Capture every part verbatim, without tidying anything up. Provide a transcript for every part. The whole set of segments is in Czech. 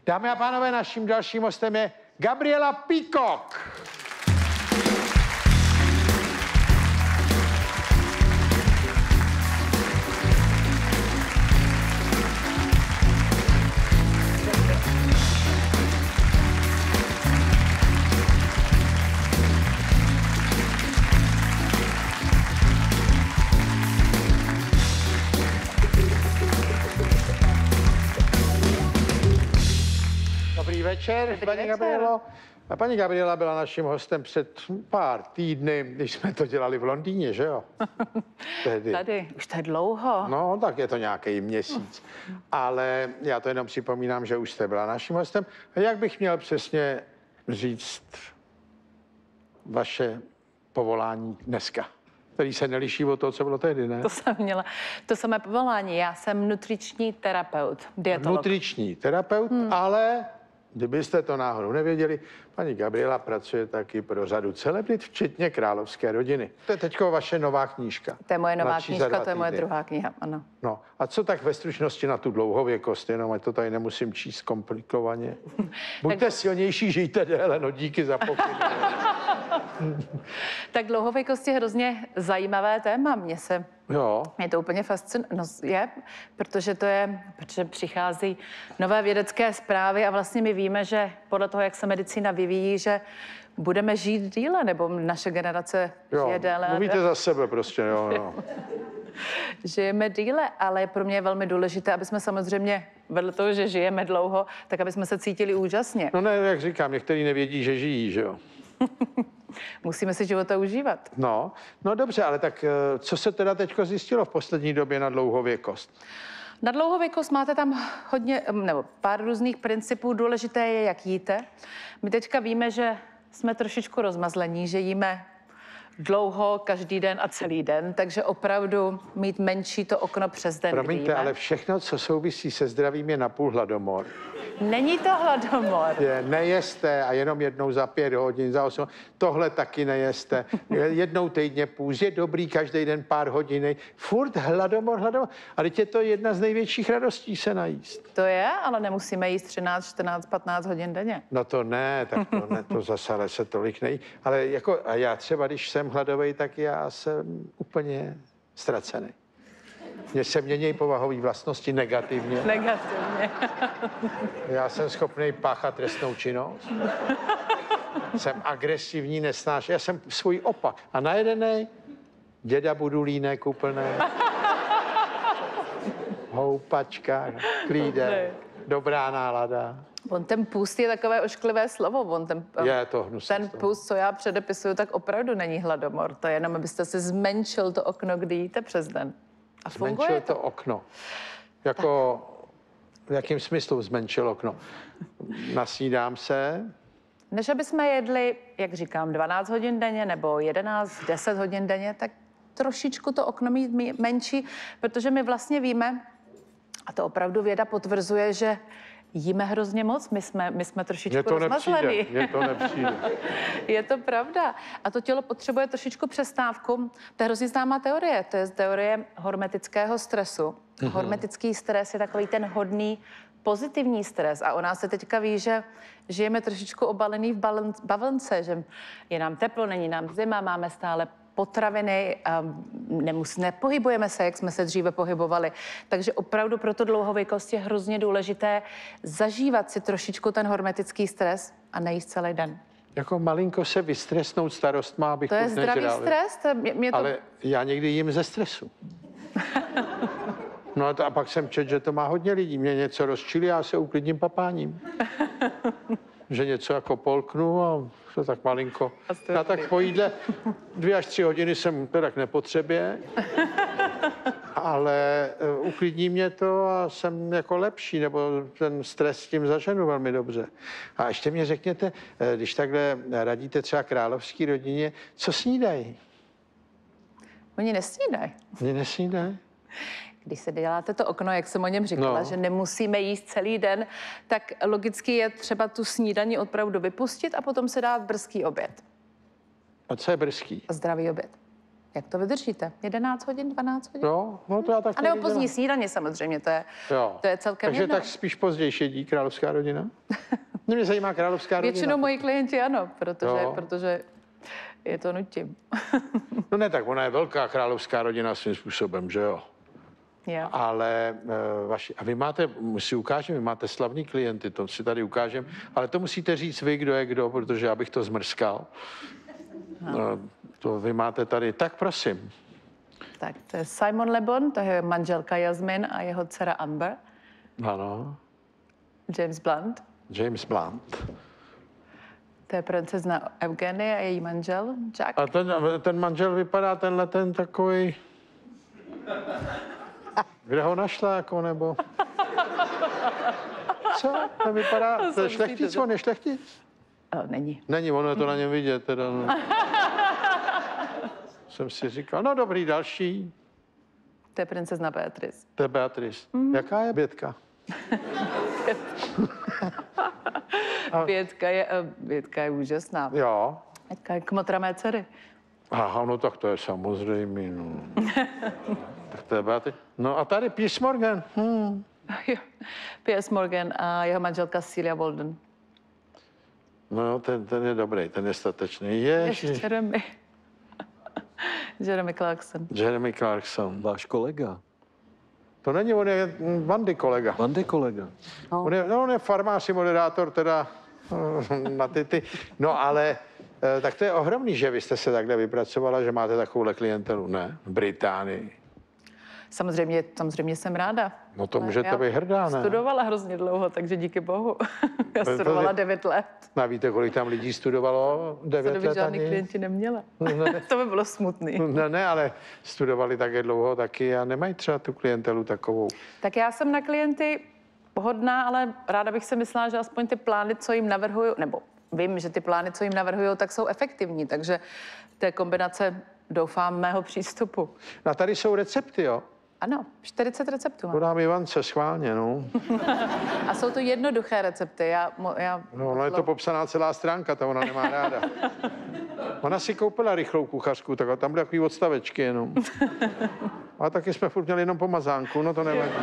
Dámy a pánové, naším dalším hostem je Gabriela Peacock. Dobrý večer, Dobrý paní večer. Gabrielo. A paní Gabriela byla naším hostem před pár týdny, když jsme to dělali v Londýně, že jo? Tehdy. Tady, už to je dlouho. No, tak je to nějaký měsíc. Ale já to jenom připomínám, že už jste byla naším hostem. A jak bych měl přesně říct vaše povolání dneska, který se neliší od toho, co bylo tehdy, ne? To jsem měla, to samé povolání. Já jsem nutriční terapeut, dietolog. Nutriční terapeut, hmm. ale kdybyste to náhodou nevěděli, paní Gabriela pracuje taky pro řadu celebrit, včetně královské rodiny. To je teďko vaše nová knížka. To je moje nová Mladší za knížka, dva to je moje týdny. druhá kniha, ano. No, a co tak ve stručnosti na tu dlouhověkost, jenom ať to tady nemusím číst komplikovaně. Buďte Tak- silnější, žijte déle, no díky za pokyn. Tak dlouhověkost je hrozně zajímavé téma. Mně se, Jo, mě to úplně fascinuje, no, je, protože to je, protože přichází nové vědecké zprávy a vlastně my víme, že podle toho, jak se medicína vyvíjí, že budeme žít díle, nebo naše generace jo, žije déle. a mluvíte za sebe prostě, jo, jo. Žijeme díle, ale pro mě je velmi důležité, aby jsme samozřejmě vedle toho, že žijeme dlouho, tak aby jsme se cítili úžasně. No ne, jak říkám, některý nevědí, že žijí, že jo. Musíme si života užívat. No, no dobře, ale tak eh, co se teda teďko zjistilo v poslední době na dlouhověkost? Na dlouhověkost máte tam hodně, nebo pár různých principů. Důležité je, jak jíte. My teďka víme, že jsme trošičku rozmazlení, že jíme dlouho, každý den a celý den, takže opravdu mít menší to okno přes den. Promiňte, víme. ale všechno, co souvisí se zdravím, je napůl hladomor. Není to hladomor. Je, nejeste a jenom jednou za pět hodin, za osm. Tohle taky nejeste. Jednou týdně půz, je dobrý každý den pár hodin. Furt hladomor, hladomor. A teď je to jedna z největších radostí se najíst. To je, ale nemusíme jíst třináct, čtrnáct, patnáct hodin denně. No to ne, tak to ne, to zase ale se tolik nejí. Ale jako, a já třeba, když jsem hladový, tak já jsem úplně ztracený. Mně se mění povahové vlastnosti negativně. Negativně. Já jsem schopný páchat trestnou činnost. Jsem agresivní, nesnáš. Já jsem svůj opak. A najedenej děda budu línek úplný. Houpačka, klídek, dobrá nálada. On ten půst je takové ošklivé slovo. On ten, Je to hnusné ten slovo. půst, co já předepisuju, tak opravdu není hladomor. To je jenom, abyste si zmenšil to okno, kdy jíte přes den. A funguje Zmenšil to. to okno. Jako, v jakém smyslu zmenšil okno? Nasnídám se, Než aby jsme jedli, jak říkám, dvanáct hodin denně nebo jedenáct, deset hodin denně, tak trošičku to okno mít mí- menší, protože my vlastně víme, a to opravdu věda potvrzuje, že jíme hrozně moc, my jsme, my jsme mně trošičku to nepřijde, rozmazlení. mně to nepřijde. Je to pravda. A to tělo potřebuje trošičku přestávku. To je hrozně známá teorie. To je teorie hormetického stresu. Mm-hmm. Hormetický stres je takový ten hodný, pozitivní stres. A u nás se teďka ví, že žijeme trošičku obalený v balen- bavlnce, že je nám teplo, není nám zima, máme stále potraviny, a nemus, nepohybujeme se, jak jsme se dříve pohybovali. Takže opravdu pro tu dlouhověkost je hrozně důležité zažívat si trošičku ten hormetický stres a nejíst celý den. Jako malinko se vystresnout starostma, abych To je furt zdravý nežral. stres? To, mě, mě to... Ale já někdy jím ze stresu. No a, to, a pak jsem četl, že to má hodně lidí. Mě něco rozčilí, já se uklidním papáním. Že něco jako polknu a to tak malinko. A Já tak po jídle dvě až tři hodiny jsem to tak nepotřebuje, ale uh, uklidní mě to a jsem jako lepší, nebo ten stres s tím zaženu velmi dobře. A ještě mě řekněte, eh, když takhle radíte třeba královské rodině, co snídají? Oni nesnídají. Oni nesnídají? Když se děláte to okno, jak jsem o něm říkala, No. že nemusíme jíst celý den, tak logicky je třeba tu snídani opravdu vypustit a potom se dát brzký oběd. A co je brzký? A zdravý oběd. Jak to vydržíte? jedenáct hodin, dvanáct hodin? No, no to já tak A nebo pozdní snídaně samozřejmě, to je, jo. to je celkem Takže jedno. tak spíš později jedí královská rodina? No, mě zajímá královská rodina. Většinou moji klienti ano, protože, Jo. protože je to nutím. No ne, tak ona je velká královská rodina svým způsobem, že jo? Jo. Ale uh, vaši, a vy máte, si ukážeme, vy máte slavný klienty, to si tady ukážeme, ale to musíte říct vy, kdo je kdo, protože já bych to zmrskal. No. Uh, to vy máte tady, tak prosím. Tak to je Simon Le Bon, to je manželka Jasmin a jeho dcera Amber. Ano, James Blunt, James Blunt. to je princezna Eugenie a její manžel Jack. A ten, ten manžel vypadá tenhle ten takový. Kde ho našla, jako, nebo? Co? To vypadá, to je jsem šlechtic, si- on je šlechtic? O, není. Není, ono je to na něm vidět, teda. No. Jsem si říkal, no dobrý, další. To je princezna Beatrice. To je Beatrice. Mm. Jaká je Bětka? Bětka je, eh, Bětka je úžasná. Jo. Bětka je kmotra mé dcery. Aha, no tak to je samozřejmé, no. Tak to je Beatrice. No a tady Piers Morgan. Hmm. Jo. Piers Morgan a jeho manželka Celia Walden. No, ten, ten je dobrý, ten je statečný. Ježiš. Ještě Jeremy. Jeremy Clarkson. Jeremy Clarkson. Váš kolega. To není, on je mm, Vandy kolega. Vandy kolega. No. On, je, no, on je farmář i moderátor, teda eh, na ty, ty. No ale, eh, tak to je ohromný, že vy jste se takhle vypracovala, že máte takovouhle klientelu, ne? V Británii. Samozřejmě, samozřejmě jsem ráda. No to Ale můžete já být hrdá, ne? Studovala hrozně dlouho, takže díky bohu. Já to- studovala devět let. No a víte, kolik tam lidí studovalo? To Devět by let žádný ani? klienti neměla. Ne. To by bylo smutný. Ne, ne, ale studovali také dlouho taky a nemají třeba tu klientelu takovou. Tak já jsem na klienty hodná, ale ráda bych si myslela, že aspoň ty plány, co jim navrhuju, nebo vím, že ty plány, co jim navrhuju, tak jsou efektivní, takže to je kombinace, doufám, mého přístupu. No a tady jsou recepty, jo? Ano, čtyřicet receptů mám. Podám Ivance schválně, no. A jsou to jednoduché recepty. Já, mo- já, No, no je to popsaná celá stránka, to ona nemá ráda. Ona si koupila rychlou kuchařku, tak tam byly takový odstavečky jenom. A taky jsme furt měli jenom pomazánku, no to nevadí.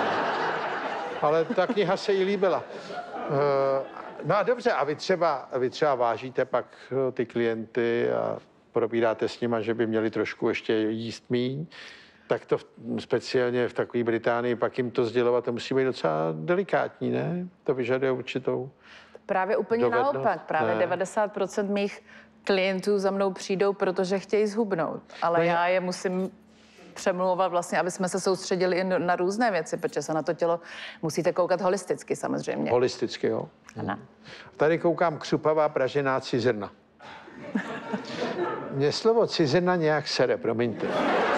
Ale ta kniha se jí líbila. Eh, No a dobře, a vy třeba, vy třeba vážíte pak eh, ty klienty a probíráte s nima, že by měli trošku ještě jíst míň, tak to v, speciálně v takové Británii pak jim to sdělovat, to musí být docela delikátní, ne? To vyžaduje určitou... právě úplně Dovednost? naopak. Právě Ne. devadesát procent mých klientů za mnou přijdou, protože chtějí zhubnout. Ale No já- já je musím přemlouvat vlastně, aby jsme se soustředili i na různé věci, protože se na to tělo musíte koukat holisticky samozřejmě. Holisticky, jo. Ano. Tady koukám křupavá pražená cizrna. Mně slovo cizrna nějak sere, promiňte.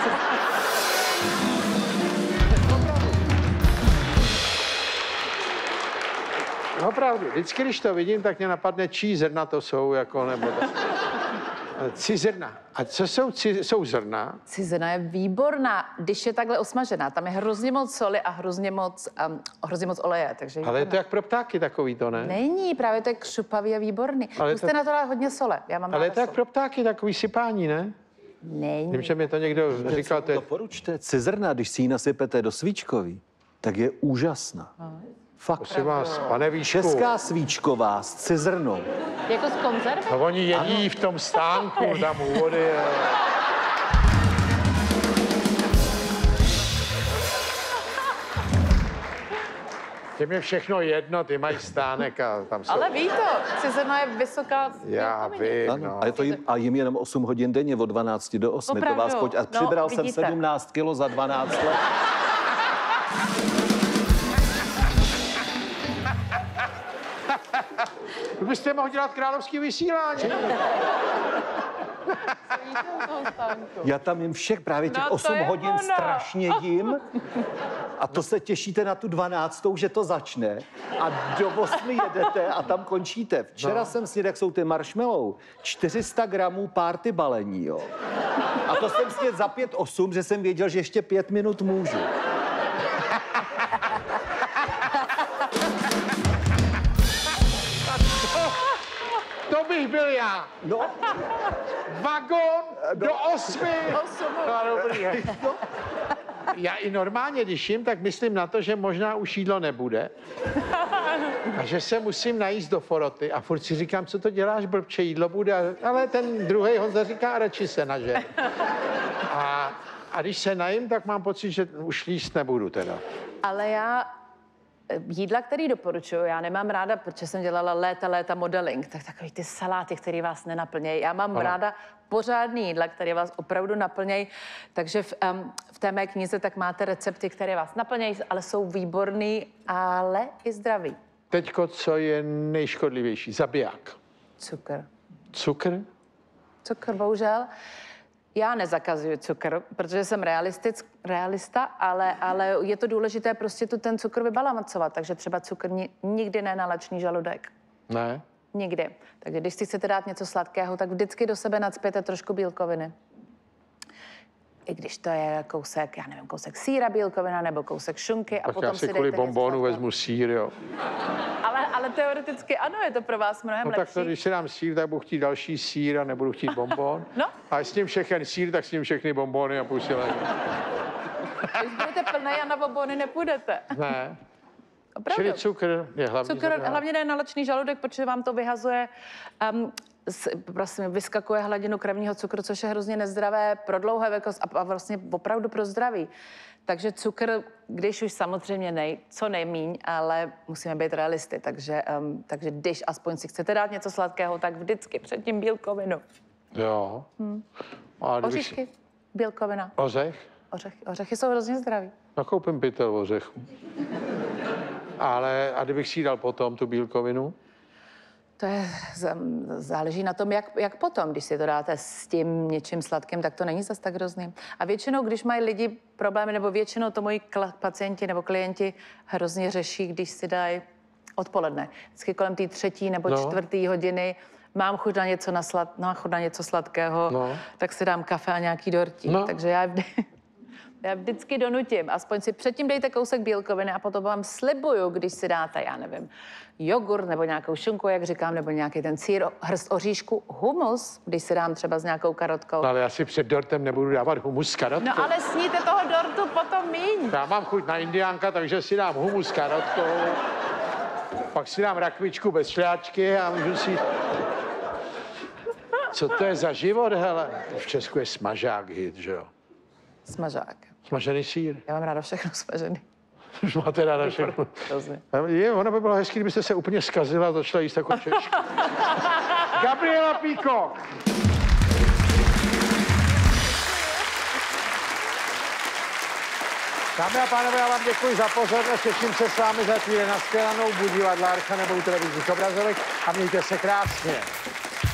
No opravdu, vždycky, když to vidím, tak mě napadne, čí zrna to jsou, jako, nebo tak. Cizrna. A co jsou, ci, jsou zrna? Cizena je výborná, když je takhle osmažená. Tam je hrozně moc soli a hrozně moc, um, hrozně moc oleje. Takže Ale je to jak pro ptáky takový to, ne? Není, právě to je křupavý a výborný. Ale Musíte to- na to dát hodně sole. Já mám Ale je ráda to jak sol. pro ptáky takový sypání, ne? Není. Vím, že mi to někdo říkal, to je... Doporučte, cizrna, když si ji nasypete do svíčkový, tak je úžasná. Fakt. Prosím vás, pane Výšku. Česká svíčková s cizrnou. Jako z konzervy? No oni jedí v tom stánku, tam u vody. A... Těm je všechno jedno, ty mají stánek a tam jsou... Ale ví to, cizrna je vysoká. Já bílkoviny. vím, Ano. no. A, je to jim, a jim jenom osm hodin denně, od dvanácti do osmi. To Opravdu? vás pojď. A No, přibral jsem vidíte. sedmnáct kilo za dvanáct let. Vy byste mohl dělat královský vysílání. Já tam jim všech právě těch No to osm je hodin ono. strašně jim. A to se těšíte na tu dvanáctou, že to začne. A do osmi jedete a tam končíte. Včera No. jsem snědl, jak jsou ty marshmallow. čtyři sta gramů párty balení, jo. A to jsem snědl za pět osm, že jsem věděl, že ještě pět minut můžu. To bych byl já. No, Vagon do osmi. Osm. No, dobrý. Já i normálně, když jim, tak myslím na to, že možná už jídlo nebude. A že se musím najíst do foroty. A furt si říkám, co to děláš, blbče, jídlo bude. Ale ten druhý Honza říká, radši se nažer. A, a když se najím, tak mám pocit, že už jíst nebudu teda. Ale já jídla, který doporučuju, já nemám ráda, protože jsem dělala léta, léta modeling, tak takový ty saláty, které vás nenaplnějí. Já mám Ano. ráda pořádný jídla, které vás opravdu naplnějí. Takže v, um, v té mé knize tak máte recepty, které vás naplnějí, ale jsou výborný, ale i zdraví. Teďko, co je nejškodlivější? Zabiják. Cukr. Cukr? Cukr, bohužel. Já nezakazuju cukr, protože jsem realistic, realista, ale, ale je to důležité prostě tu ten cukr vybalancovat, takže třeba cukr ni, nikdy ne na lačný žaludek. Ne. Nikdy. Takže když si chcete dát něco sladkého, tak vždycky do sebe nacpěte trošku bílkoviny. I když to je kousek, já nevím, kousek sýra bílkovina nebo kousek šunky a Tak potom já si si kvůli dejte něco bombónu sladkého. vezmu sýr, jo. Ale, ale teoreticky ano, je to pro vás mnohem No lepší. tak to, když si dám sýr, tak budu chtít další sýr a nebudu chtít bonbon. No. A s ním všechny sýr, tak s ním všechny bonbony a půjdu si lék. Když budete plnej a na bobony nepůjdete. Ne. Opravdu. Čili cukr je hlavní. Cukr zabiják. hlavně jde na lačný žaludek, protože vám to vyhazuje, um, s, prostě vyskakuje hladinu krevního cukru, což je hrozně nezdravé pro dlouhé věkost a, a vlastně opravdu pro zdraví. Takže cukr, když už samozřejmě nej, co nejmíň, ale musíme být realisty, takže, um, takže když aspoň si chcete dát něco sladkého, tak vždycky předtím bílkovinu. Jo. Hmm. A kdybych si- Oříšky, bílkovina, Ořech? ořechy. Ořechy jsou hrozně zdraví. Nakoupím pytel ořechů. Ale a kdybych si dal potom tu bílkovinu? To je, z- záleží na tom, jak, jak potom. Když si to dáte s tím něčím sladkým, tak to není zas tak hrozný. A většinou, když mají lidi problémy, nebo většinou to moji kla- pacienti nebo klienti hrozně řeší, když si dají odpoledne. Vždycky kolem té třetí nebo No. čtvrtý hodiny mám chuť na něco, na slad, mám chuť na něco sladkého, No. tak si dám kafe a nějaký dortík. No. Takže já, vždy, já vždycky donutím. Aspoň si předtím dejte kousek bílkoviny a potom vám slibuju, když si dáte, já nevím, jogurt nebo nějakou šunku, jak říkám, nebo nějaký ten sýr, hrst oříšku, humus, když si dám třeba s nějakou karotkou. Ale já si před dortem nebudu dávat humus s karotkou. No ale sníte toho dortu potom míň. Já mám chuť na indiánka, takže si dám humus s karotkou. Pak si dám rakvičku bez šľáčky a můžu si... Co to je za život, hele? V Česku je smažák hit, že jo? Smažák. Smažený sýr. Já mám ráda všechno smažený. Už máte ráda všechno. Hrozně. Je, ono by bylo hezký, kdybyste se úplně zkazila a začala jíst jako Češka. Gabriela Píko. Dámy a pánové, já vám děkuji za pozornost, těším se s vámi za chvíli na shledanou, buď divadla Archa nebo u televizních obrazovek a mějte se krásně.